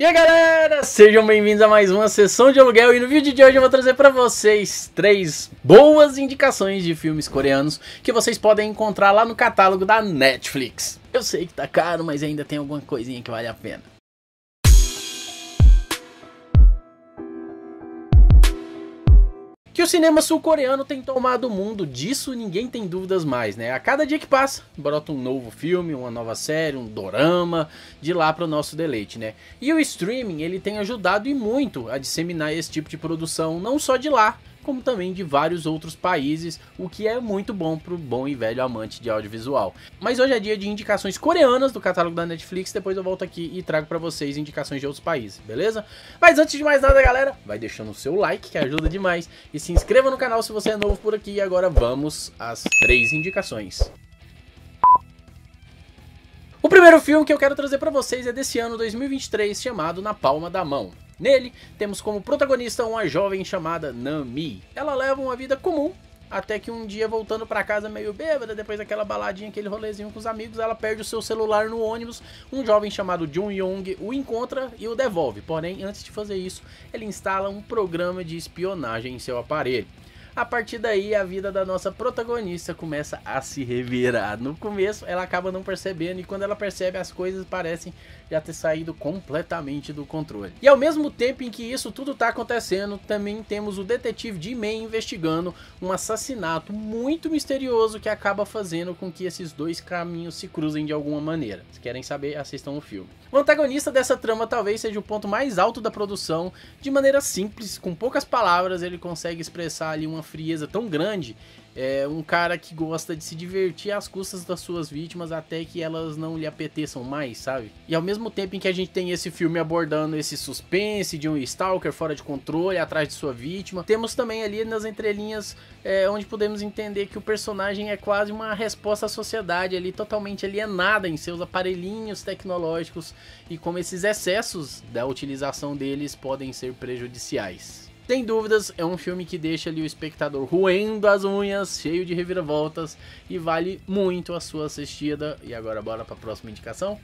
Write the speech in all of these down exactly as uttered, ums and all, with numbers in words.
E aí galera, sejam bem-vindos a mais uma sessão de aluguel e no vídeo de hoje eu vou trazer pra vocês três boas indicações de filmes coreanos que vocês podem encontrar lá no catálogo da Netflix. Eu sei que tá caro, mas ainda tem alguma coisinha que vale a pena. Que o cinema sul-coreano tem tomado o mundo, disso ninguém tem dúvidas mais, né? A cada dia que passa, brota um novo filme, uma nova série, um dorama, de lá para o nosso deleite, né? E o streaming, ele tem ajudado e muito a disseminar esse tipo de produção, não só de lá, como também de vários outros países, o que é muito bom pro bom e velho amante de audiovisual. Mas hoje é dia de indicações coreanas do catálogo da Netflix, depois eu volto aqui e trago pra vocês indicações de outros países, beleza? Mas antes de mais nada, galera, vai deixando o seu like, que ajuda demais, e se inscreva no canal se você é novo por aqui, e agora vamos às três indicações. O primeiro filme que eu quero trazer pra vocês é desse ano dois mil e vinte e três, chamado Na Palma da Mão. Nele, temos como protagonista uma jovem chamada Nami. Ela leva uma vida comum, até que um dia, voltando pra casa meio bêbada, depois daquela baladinha, aquele rolezinho com os amigos, ela perde o seu celular no ônibus. Um jovem chamado Jun Young o encontra e o devolve. Porém, antes de fazer isso, ele instala um programa de espionagem em seu aparelho. A partir daí, a vida da nossa protagonista começa a se revirar. No começo, ela acaba não percebendo e quando ela percebe, as coisas parecem já ter saído completamente do controle. E ao mesmo tempo em que isso tudo está acontecendo, também temos o detetive Ji-Man investigando um assassinato muito misterioso que acaba fazendo com que esses dois caminhos se cruzem de alguma maneira. Se querem saber, assistam o filme. O antagonista dessa trama talvez seja o ponto mais alto da produção. De maneira simples, com poucas palavras, ele consegue expressar ali uma frieza tão grande. É um cara que gosta de se divertir às custas das suas vítimas até que elas não lhe apeteçam mais, sabe? E ao mesmo tempo em que a gente tem esse filme abordando esse suspense de um stalker fora de controle atrás de sua vítima, temos também ali nas entrelinhas é, onde podemos entender que o personagem é quase uma resposta à sociedade ali, totalmente alienada em seus aparelhinhos tecnológicos e como esses excessos da utilização deles podem ser prejudiciais. Sem dúvidas, é um filme que deixa ali o espectador roendo as unhas, cheio de reviravoltas e vale muito a sua assistida. E agora bora para a próxima indicação?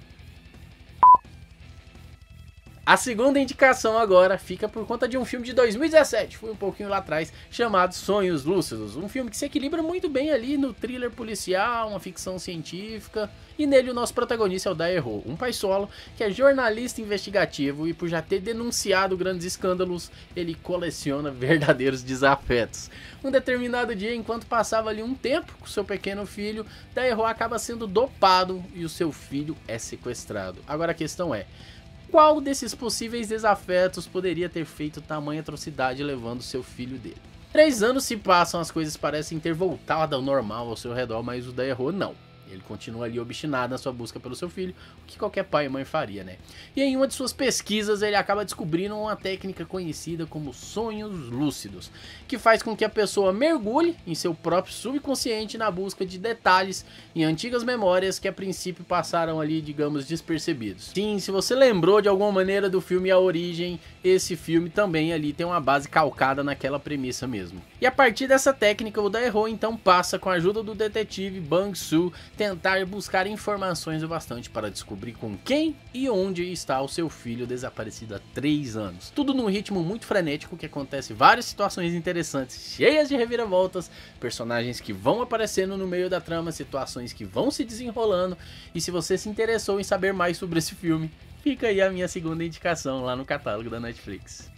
A segunda indicação agora fica por conta de um filme de dois mil e dezessete, foi um pouquinho lá atrás, chamado Sonhos Lúcidos. Um filme que se equilibra muito bem ali no thriller policial, uma ficção científica. E nele o nosso protagonista é o Dae-ho, um pai solo que é jornalista investigativo e por já ter denunciado grandes escândalos, ele coleciona verdadeiros desafetos. Um determinado dia, enquanto passava ali um tempo com seu pequeno filho, Dae-ho acaba sendo dopado e o seu filho é sequestrado. Agora a questão é, qual desses possíveis desafetos poderia ter feito tamanha atrocidade levando seu filho dele? Três anos se passam, as coisas parecem ter voltado ao normal ao seu redor, mas o Dae-ho não. Ele continua ali obstinado na sua busca pelo seu filho, o que qualquer pai e mãe faria, né? E em uma de suas pesquisas ele acaba descobrindo uma técnica conhecida como sonhos lúcidos, que faz com que a pessoa mergulhe em seu próprio subconsciente na busca de detalhes em antigas memórias que a princípio passaram ali, digamos, despercebidos. Sim, se você lembrou de alguma maneira do filme A Origem, esse filme também ali tem uma base calcada naquela premissa mesmo. E a partir dessa técnica, o Dae-ho então passa, com a ajuda do detetive Bang-soo, tentar buscar informações o bastante para descobrir com quem e onde está o seu filho desaparecido há três anos. Tudo num ritmo muito frenético que acontece várias situações interessantes, cheias de reviravoltas, personagens que vão aparecendo no meio da trama, situações que vão se desenrolando. E se você se interessou em saber mais sobre esse filme, fica aí a minha segunda indicação lá no catálogo da Netflix.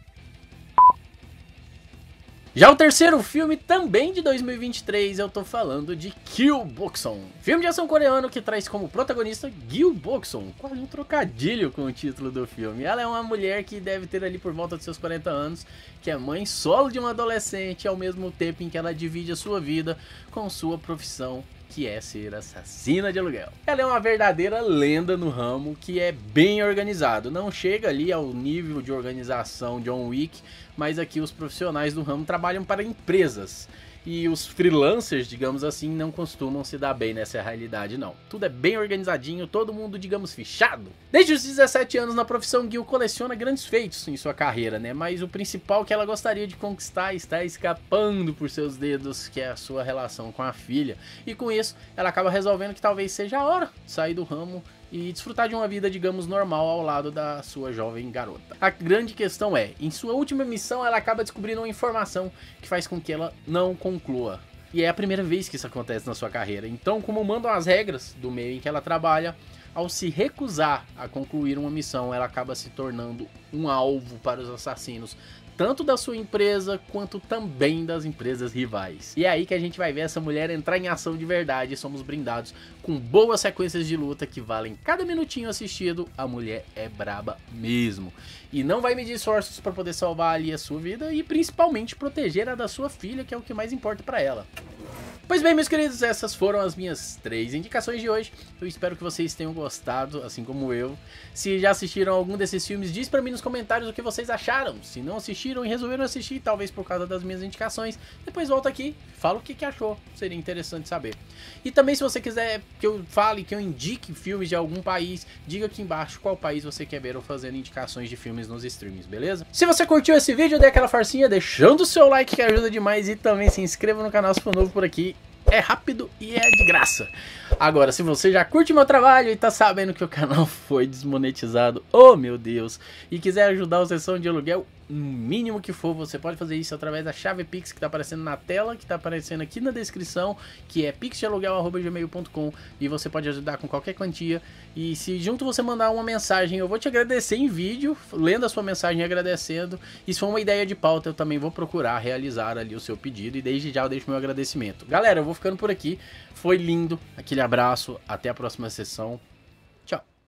Já o terceiro filme, também de dois mil e vinte e três, eu tô falando de Gil Boksun. Filme de ação coreano que traz como protagonista Gil Boksun, quase um trocadilho com o título do filme. Ela é uma mulher que deve ter ali por volta de seus quarenta anos, que é mãe solo de uma adolescente, ao mesmo tempo em que ela divide a sua vida com sua profissão, que é ser assassina de aluguel. Ela é uma verdadeira lenda no ramo, que é bem organizado. Não chega ali ao nível de organização John Wick, mas aqui os profissionais do ramo trabalham para empresas. E os freelancers, digamos assim, não costumam se dar bem nessa realidade não. Tudo é bem organizadinho, todo mundo, digamos, fichado. Desde os dezessete anos na profissão, Gil coleciona grandes feitos em sua carreira, né? Mas o principal que ela gostaria de conquistar está escapando por seus dedos, que é a sua relação com a filha. E com isso, ela acaba resolvendo que talvez seja a hora de sair do ramo e desfrutar de uma vida, digamos, normal ao lado da sua jovem garota. A grande questão é, em sua última missão ela acaba descobrindo uma informação que faz com que ela não conclua. E é a primeira vez que isso acontece na sua carreira. Então, como mandam as regras do meio em que ela trabalha, ao se recusar a concluir uma missão, ela acaba se tornando um alvo para os assassinos, tanto da sua empresa, quanto também das empresas rivais. E é aí que a gente vai ver essa mulher entrar em ação de verdade, e somos brindados com boas sequências de luta que valem cada minutinho assistido. A mulher é braba mesmo. E não vai medir esforços para poder salvar ali a sua vida e principalmente proteger a da sua filha, que é o que mais importa para ela. Pois bem, meus queridos, essas foram as minhas três indicações de hoje. Eu espero que vocês tenham gostado, assim como eu. Se já assistiram algum desses filmes, diz pra mim nos comentários o que vocês acharam. Se não assistiram e resolveram assistir, talvez por causa das minhas indicações, depois volta aqui, fala o que, que achou. Seria interessante saber. E também, se você quiser que eu fale, que eu indique filmes de algum país, diga aqui embaixo qual país você quer ver eu fazendo indicações de filmes nos streams, beleza? Se você curtiu esse vídeo, dê aquela forcinha deixando o seu like, que ajuda demais, e também se inscreva no canal se for novo por aqui. É rápido e é de graça. Agora, se você já curte meu trabalho e tá sabendo que o canal foi desmonetizado, oh meu Deus, e quiser ajudar o Sessão de Aluguel, no mínimo que for, você pode fazer isso através da chave Pix que tá aparecendo na tela, que tá aparecendo aqui na descrição, que é pix de aluguel arroba gmail ponto com, e você pode ajudar com qualquer quantia. E se junto você mandar uma mensagem, eu vou te agradecer em vídeo, lendo a sua mensagem e agradecendo. E se for uma ideia de pauta, eu também vou procurar realizar ali o seu pedido, e desde já eu deixo meu agradecimento. Galera, eu vou ficando por aqui, foi lindo, aquele abraço, até a próxima sessão.